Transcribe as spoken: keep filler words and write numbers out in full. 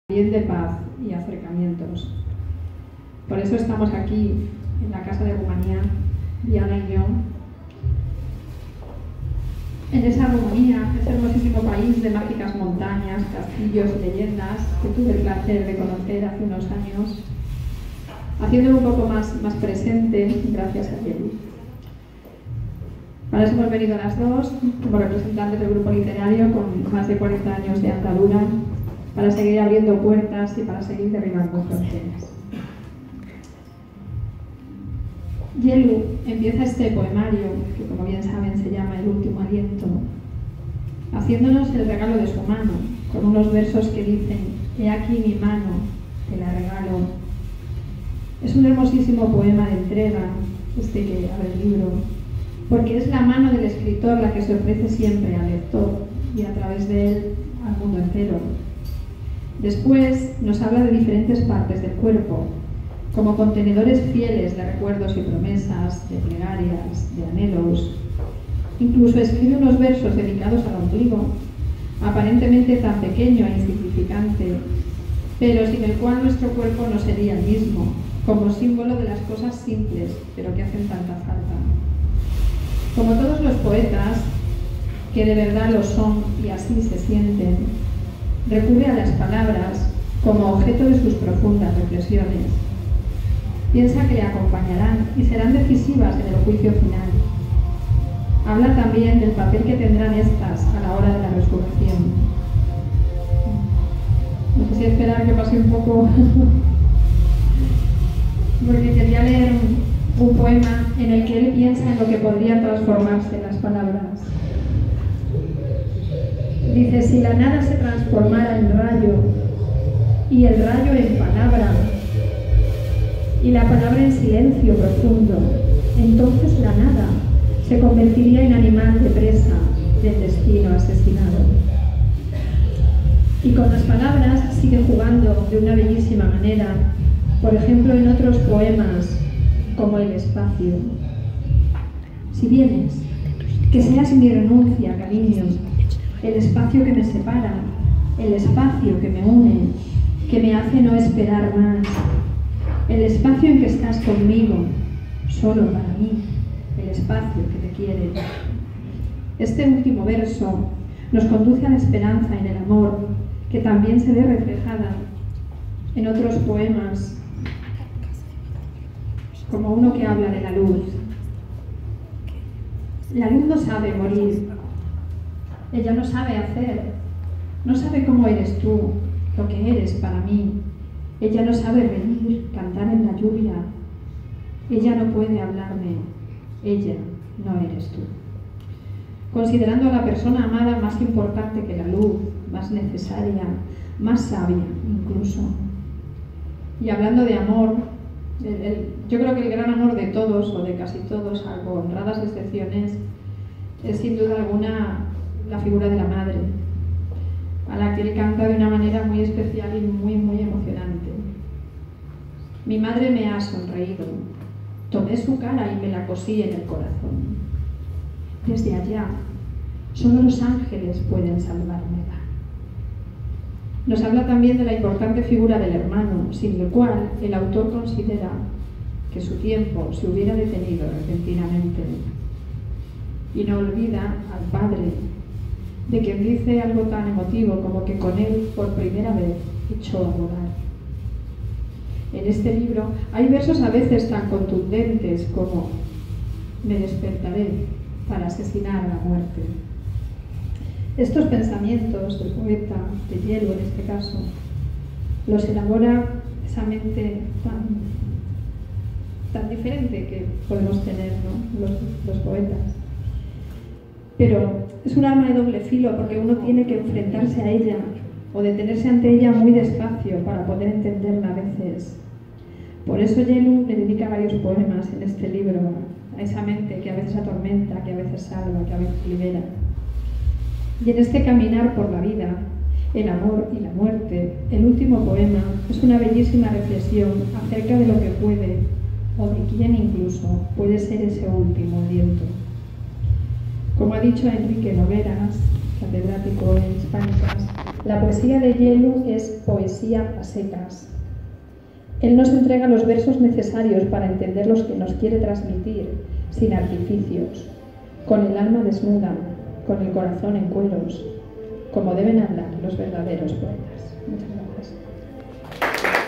también de paz y acercamientos. Por eso estamos aquí, en la Casa de Rumanía, Diana y yo, en esa Rumanía, ese hermosísimo país de mágicas montañas, castillos y leyendas que tuve el placer de conocer hace unos años, haciéndolo un poco más, más presente gracias a Yelu. Para eso hemos venido las dos, como representantes del grupo literario con más de cuarenta años de andadura, para seguir abriendo puertas y para seguir derribando fronteras. Yelu empieza este poemario, que como bien saben se llama El último aliento, haciéndonos el regalo de su mano, con unos versos que dicen: he aquí mi mano, te la regalo. Es un hermosísimo poema de entrega, este que abre el libro, porque es la mano del escritor la que se ofrece siempre al lector y a través de él al mundo entero. Después nos habla de diferentes partes del cuerpo, como contenedores fieles de recuerdos y promesas, de plegarias, de anhelos. Incluso escribe unos versos dedicados al ombligo, aparentemente tan pequeño e insignificante, pero sin el cual nuestro cuerpo no sería el mismo, como símbolo de las cosas simples, pero que hacen tanta falta. Como todos los poetas, que de verdad lo son y así se sienten, recurre a las palabras como objeto de sus profundas reflexiones. Piensa que le acompañarán y serán decisivas en el juicio final. Habla también del papel que tendrán estas a la hora de la resurrección. No sé si esperar que pase un poco, porque quería leer un, un poema en el que él piensa en lo que podrían transformarse las palabras. Dice: si la nada se transformara en rayo, y el rayo en palabra, y la palabra en silencio profundo, entonces la nada se convertiría en animal de presa del destino asesinado. Y con las palabras sigue jugando de una bellísima manera, por ejemplo en otros poemas como El espacio. Si vienes, que seas mi renuncia, cariño, el espacio que me separa, el espacio que me une, que me hace no esperar más, el espacio en que estás conmigo, solo para mí, el espacio que te quiere. Este último verso nos conduce a la esperanza en el amor, que también se ve reflejada en otros poemas, como uno que habla de la luz. La luz no sabe morir, ella no sabe hacer, no sabe cómo eres tú, lo que eres para mí. Ella no sabe reír, cantar en la lluvia. Ella no puede hablarme. Ella no eres tú. Considerando a la persona amada más importante que la luz, más necesaria, más sabia incluso. Y hablando de amor, el, el, yo creo que el gran amor de todos, o de casi todos, salvo honradas excepciones, es sin duda alguna la figura de la madre, a la que él canta de una manera muy especial y muy, muy emocionante. Mi madre me ha sonreído, tomé su cara y me la cosí en el corazón. Desde allá, solo los ángeles pueden salvármela. Nos habla también de la importante figura del hermano, sin el cual el autor considera que su tiempo se hubiera detenido repentinamente. Y no olvida al padre, de quien dice algo tan emotivo como que con él por primera vez echó a volar. En este libro hay versos a veces tan contundentes como: me despertaré para asesinar a la muerte. Estos pensamientos del poeta, de Yelu en este caso, los elabora esa mente tan, tan diferente que podemos tener, ¿no?, los, los poetas. Pero es un arma de doble filo, porque uno tiene que enfrentarse a ella o detenerse ante ella muy despacio para poder entenderla a veces. Por eso Yelu le dedica varios poemas en este libro a esa mente que a veces atormenta, que a veces salva, que a veces libera. Y en este caminar por la vida, el amor y la muerte, el último poema es una bellísima reflexión acerca de lo que puede, o de quién incluso, puede ser ese último aliento. Como ha dicho Enrique Nogueras, catedrático en Hispánicas, La poesía de Yelu es poesía a secas. Él nos entrega los versos necesarios para entender los que nos quiere transmitir, sin artificios, con el alma desnuda, con el corazón en cueros, como deben hablar los verdaderos poetas. Muchas gracias.